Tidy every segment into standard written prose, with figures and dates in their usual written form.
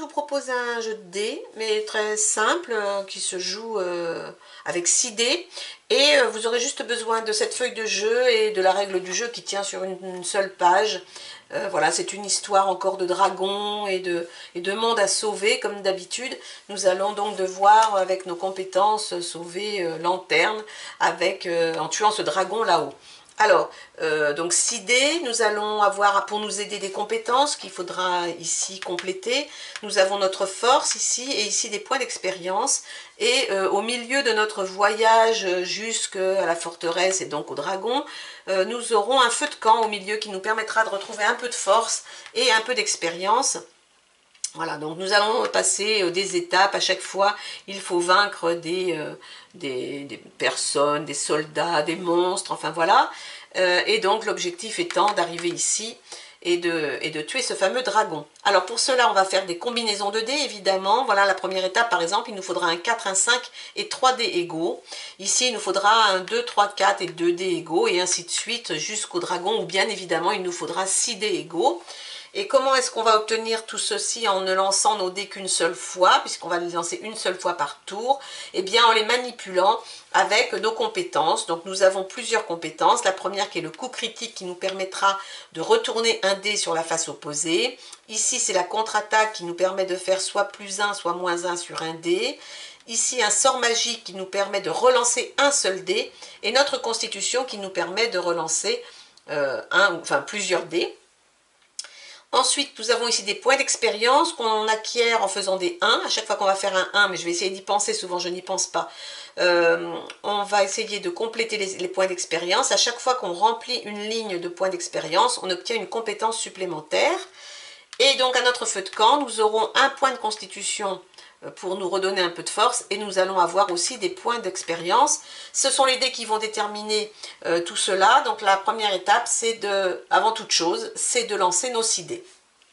vous propose un jeu de dés, mais très simple, qui se joue avec 6 dés. Et vous aurez juste besoin de cette feuille de jeu et de la règle du jeu qui tient sur une seule page. Voilà, c'est une histoire encore de dragons et de monde à sauver, comme d'habitude. Nous allons donc devoir, avec nos compétences, sauver Lanterne en tuant ce dragon là-haut. Alors, donc 6 dés, nous allons avoir pour nous aider des compétences qu'il faudra ici compléter. Nous avons notre force ici et ici des points d'expérience. Et au milieu de notre voyage jusqu'à la forteresse et donc au dragon, nous aurons un feu de camp au milieu qui nous permettra de retrouver un peu de force et un peu d'expérience. Voilà, donc nous allons passer des étapes. À chaque fois, il faut vaincre des personnes, des soldats, des monstres, enfin voilà. Et donc l'objectif étant d'arriver ici et de tuer ce fameux dragon. Alors pour cela, on va faire des combinaisons de dés, évidemment. Voilà la première étape, par exemple, il nous faudra un 4, un 5 et 3 dés égaux. Ici, il nous faudra un 2, 3, 4 et 2 dés égaux, et ainsi de suite jusqu'au dragon, où bien évidemment, il nous faudra 6 dés égaux. Et comment est-ce qu'on va obtenir tout ceci en ne lançant nos dés qu'une seule fois, puisqu'on va les lancer une seule fois par tour? Eh bien, en les manipulant avec nos compétences. Donc, nous avons plusieurs compétences. La première qui est le coup critique qui nous permettra de retourner un dé sur la face opposée. Ici, c'est la contre-attaque qui nous permet de faire soit +1, soit -1 sur un dé. Ici, un sort magique qui nous permet de relancer un seul dé. Et notre constitution qui nous permet de relancer plusieurs dés. Ensuite, nous avons ici des points d'expérience qu'on acquiert en faisant des 1. À chaque fois qu'on va faire un 1, mais je vais essayer d'y penser, souvent je n'y pense pas, on va essayer de compléter les points d'expérience. À chaque fois qu'on remplit une ligne de points d'expérience, on obtient une compétence supplémentaire. Et donc à notre feu de camp, nous aurons un point de constitution pour nous redonner un peu de force, et nous allons avoir aussi des points d'expérience. Ce sont les dés qui vont déterminer tout cela. Donc la première étape, c'est avant toute chose, c'est de lancer nos 6 dés.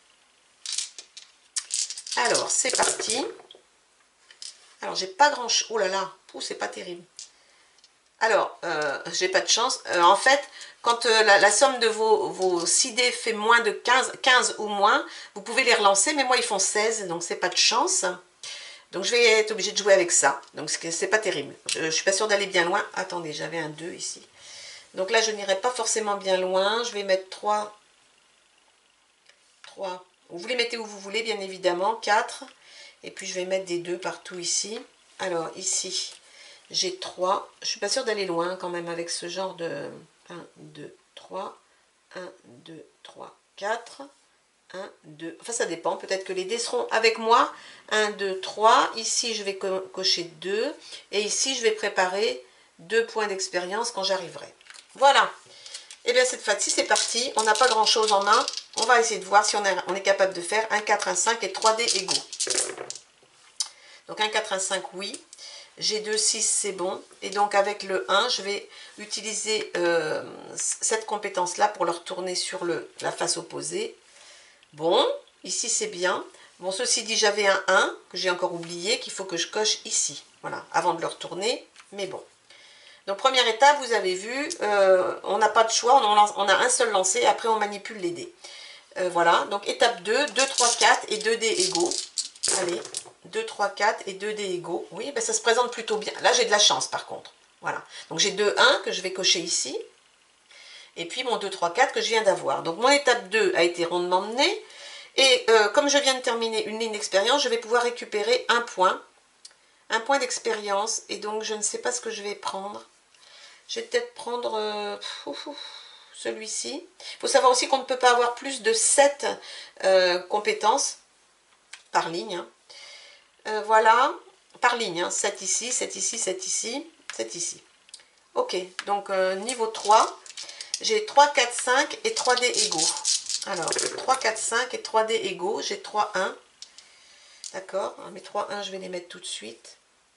Alors c'est parti. Alors j'ai pas grand chose. Oh là là, c'est pas terrible. Alors, j'ai pas de chance. En fait, quand la somme de vos 6 dés fait moins de 15 ou moins, vous pouvez les relancer, mais moi ils font 16, donc c'est pas de chance. Donc je vais être obligée de jouer avec ça. Donc c'est pas terrible. Je suis pas sûre d'aller bien loin. Attendez, j'avais un 2 ici. Donc là, je n'irai pas forcément bien loin. Je vais mettre 3. Vous les mettez où vous voulez, bien évidemment. 4. Et puis je vais mettre des 2 partout ici. Alors ici, j'ai 3. Je suis pas sûre d'aller loin quand même avec ce genre de 1, 2, 3. 1, 2, 3, 4. 1, 2, enfin ça dépend, peut-être que les dés seront avec moi. 1, 2, 3, ici je vais cocher 2, et ici je vais préparer 2 points d'expérience quand j'arriverai. Voilà, et bien cette fois-ci c'est parti, on n'a pas grand chose en main, on va essayer de voir si on est capable de faire un 4, un 5 et 3 dés égaux. Donc un 4, un 5, oui, j'ai 2, 6, c'est bon, et donc avec le 1, je vais utiliser cette compétence-là pour le retourner sur la face opposée. Bon, ici c'est bien. Bon, ceci dit, j'avais un 1 que j'ai encore oublié, qu'il faut que je coche ici. Voilà, avant de le retourner, mais bon. Donc, première étape, vous avez vu, on n'a pas de choix, on a un seul lancé, après on manipule les dés. Voilà, donc étape 2, 2, 3, 4 et 2 dés égaux. Allez, 2, 3, 4 et 2 dés égaux. Oui, ben ça se présente plutôt bien. Là, j'ai de la chance par contre. Voilà, donc j'ai 2, 1 que je vais cocher ici. Et puis mon 2, 3, 4 que je viens d'avoir. Donc mon étape 2 a été rondement menée. Et comme je viens de terminer une ligne d'expérience, je vais pouvoir récupérer un point d'expérience. Et donc je ne sais pas ce que je vais prendre. Je vais peut-être prendre celui-ci. Il faut savoir aussi qu'on ne peut pas avoir plus de 7 compétences par ligne. Voilà, par ligne. 7 ici, 7 ici, 7 ici, 7 ici. Ok, donc niveau 3. J'ai 3, 4, 5 et 3 dés égaux. Alors, 3, 4, 5 et 3 dés égaux. J'ai 3, 1. D'accord. Mes 3, 1, je vais les mettre tout de suite.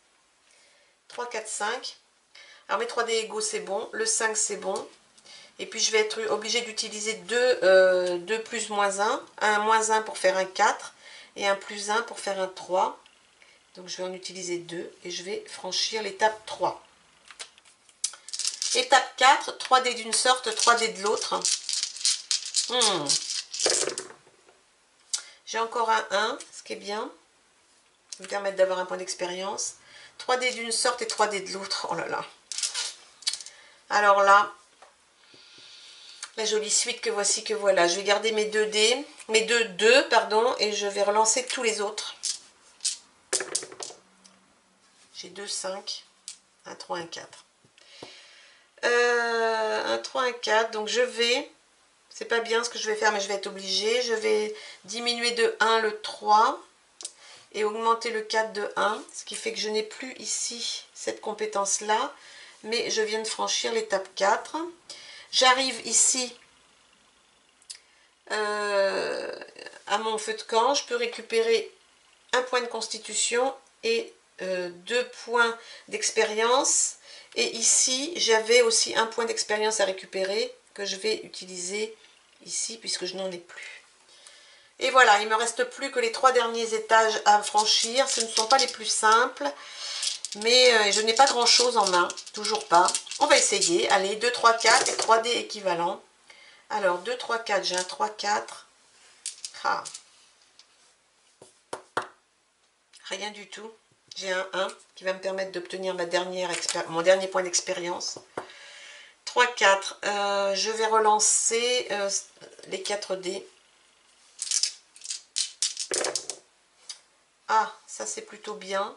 3, 4, 5. Alors, mes 3 dés égaux, c'est bon. Le 5, c'est bon. Et puis, je vais être obligée d'utiliser 2 plus moins 1. Un moins 1 pour faire un 4. Et un plus 1 pour faire un 3. Donc, je vais en utiliser 2. Et je vais franchir l'étape 3. Étape 4, 3 dés d'une sorte, 3 dés de l'autre. J'ai encore un 1, ce qui est bien. Ça me permet d'avoir un point d'expérience. 3 dés d'une sorte et 3 dés de l'autre. Oh là là. Alors là, la jolie suite que voici, que voilà. Je vais garder mes 2 dés, mes 2, pardon, et je vais relancer tous les autres. J'ai 2, 5, un 3, un 4. Un 3, un 4, donc je vais, c'est pas bien ce que je vais faire, mais je vais être obligée. Je vais diminuer de 1 le 3 et augmenter le 4 de 1, ce qui fait que je n'ai plus ici cette compétence-là, mais je viens de franchir l'étape 4. J'arrive ici à mon feu de camp, je peux récupérer un point de constitution et 2 points d'expérience. Et ici, j'avais aussi un point d'expérience à récupérer que je vais utiliser ici puisque je n'en ai plus. Et voilà, il ne me reste plus que les 3 derniers étages à franchir. Ce ne sont pas les plus simples, mais je n'ai pas grand chose en main, toujours pas. On va essayer. Allez, 2, 3, 4 et 3 dés équivalents. Alors, 2, 3, 4, j'ai un 3, 4. Ah. Rien du tout. J'ai un 1 qui va me permettre d'obtenir mon dernier point d'expérience. 3, 4. Je vais relancer les 4 dés. Ah, ça c'est plutôt bien.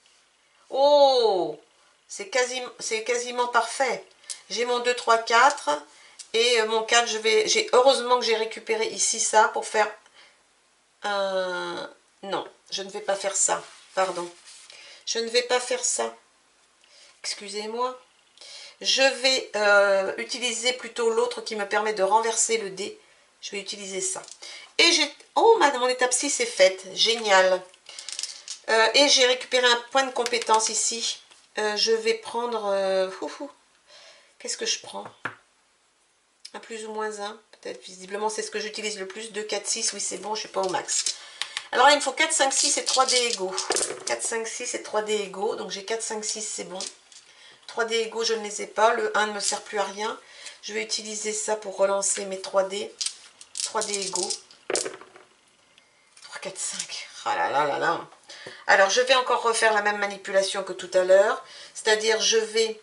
Oh, c'est quasiment parfait. J'ai mon 2, 3, 4 et mon 4, heureusement que j'ai récupéré ici ça pour faire un... Non, je ne vais pas faire ça, pardon. Je ne vais pas faire ça. Excusez-moi. Je vais utiliser plutôt l'autre qui me permet de renverser le dé. Je vais utiliser ça. Et j'ai... Oh, mon étape 6 est faite. Génial. Et j'ai récupéré un point de compétence ici. Je vais prendre... Qu'est-ce que je prends? Un plus ou moins 1. Peut-être, visiblement, c'est ce que j'utilise le plus. 2, 4, 6. Oui, c'est bon, je ne suis pas au max. Alors là, il me faut 4, 5, 6 et 3 dés égaux. 4, 5, 6 et 3 dés égaux. Donc j'ai 4, 5, 6, c'est bon. 3 dés égaux, je ne les ai pas. Le 1 ne me sert plus à rien. Je vais utiliser ça pour relancer mes 3 dés. 3 dés égaux. 3, 4, 5. Ah là là là là. Alors, je vais encore refaire la même manipulation que tout à l'heure. C'est-à-dire, je vais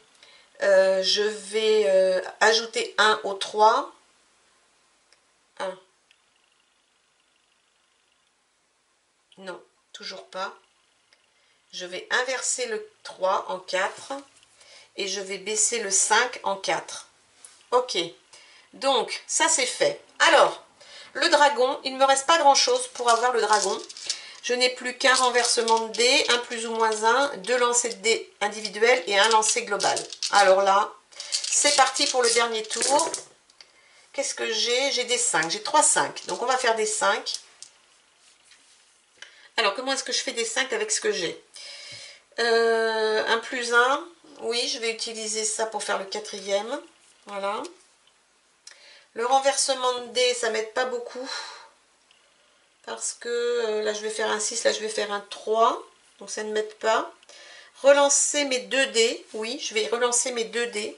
ajouter 1 au 3. 1. Non, toujours pas. Je vais inverser le 3 en 4 et je vais baisser le 5 en 4. Ok, donc ça c'est fait. Alors, le dragon, il ne me reste pas grand chose pour avoir le dragon. Je n'ai plus qu'un renversement de dés, un plus ou moins 1, 2 lancers de dés individuels et un lancer global. Alors là, c'est parti pour le dernier tour. Qu'est-ce que j'ai? J'ai des 5, j'ai 3 5. Donc on va faire des 5. Alors comment est-ce que je fais des 5 avec ce que j'ai? Un plus 1, oui, je vais utiliser ça pour faire le 4e. Voilà. Le renversement de dés, ça m'aide pas beaucoup. Parce que là, je vais faire un 6, là, je vais faire un 3. Donc, ça ne m'aide pas. Relancer mes 2 dés. Oui, je vais relancer mes 2 dés.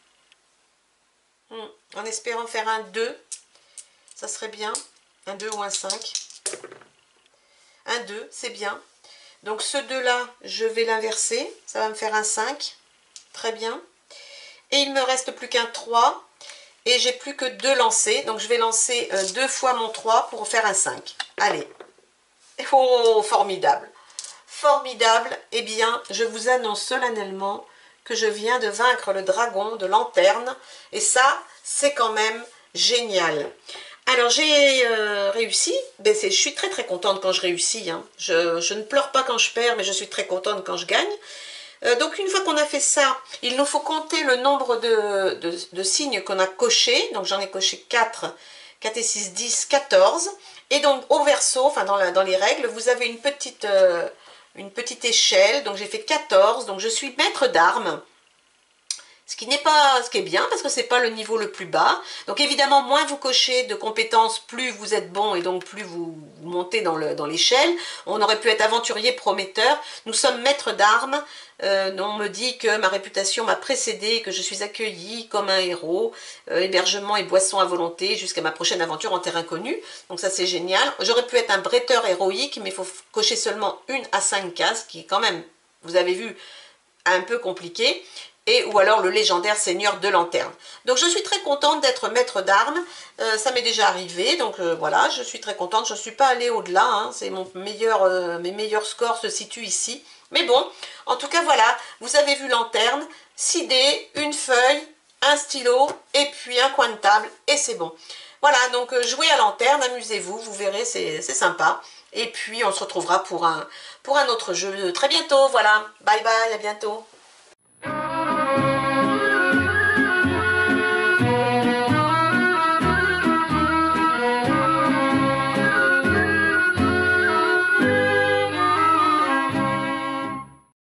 En espérant faire un 2. Ça serait bien. Un 2 ou un 5. Un 2, c'est bien. Donc, ce 2-là, je vais l'inverser. Ça va me faire un 5. Très bien. Et il ne me reste plus qu'un 3. Et j'ai plus que 2 lancers. Donc, je vais lancer 2 fois mon 3 pour faire un 5. Allez. Oh, formidable. Formidable. Eh bien, je vous annonce solennellement que je viens de vaincre le dragon de lanterne. Et ça, c'est quand même génial. Alors, j'ai réussi. Ben, je suis très très contente quand je réussis. Hein. Je ne pleure pas quand je perds, mais je suis très contente quand je gagne. Donc une fois qu'on a fait ça, il nous faut compter le nombre de signes qu'on a cochés. Donc j'en ai coché 4, 4 et 6, 10, 14. Et donc au verso, enfin dans les règles, vous avez une petite échelle. Donc j'ai fait 14, donc je suis maître d'armes. Ce qui est bien parce que c'est pas le niveau le plus bas. Donc évidemment, moins vous cochez de compétences, plus vous êtes bon et donc plus vous montez dans l'échelle. On aurait pu être aventurier prometteur. Nous sommes maîtres d'armes. On me dit que ma réputation m'a précédé, que je suis accueillie comme un héros. Hébergement et boisson à volonté jusqu'à ma prochaine aventure en terre inconnue. Donc ça c'est génial. J'aurais pu être un bretteur héroïque, mais il faut cocher seulement 1 à 5 cases, qui est quand même, vous avez vu, un peu compliqué. Ou alors le légendaire seigneur de lanterne. Donc je suis très contente d'être maître d'armes, ça m'est déjà arrivé, donc voilà, je suis très contente, je ne suis pas allée au-delà, hein, c'est mes meilleurs scores se situent ici. Mais bon, en tout cas voilà, vous avez vu lanterne, 6 dés, une feuille, un stylo, et puis un coin de table, et c'est bon. Voilà, donc jouez à lanterne, amusez-vous, vous verrez, c'est sympa. Et puis on se retrouvera pour un autre jeu très bientôt, voilà, bye bye, à bientôt.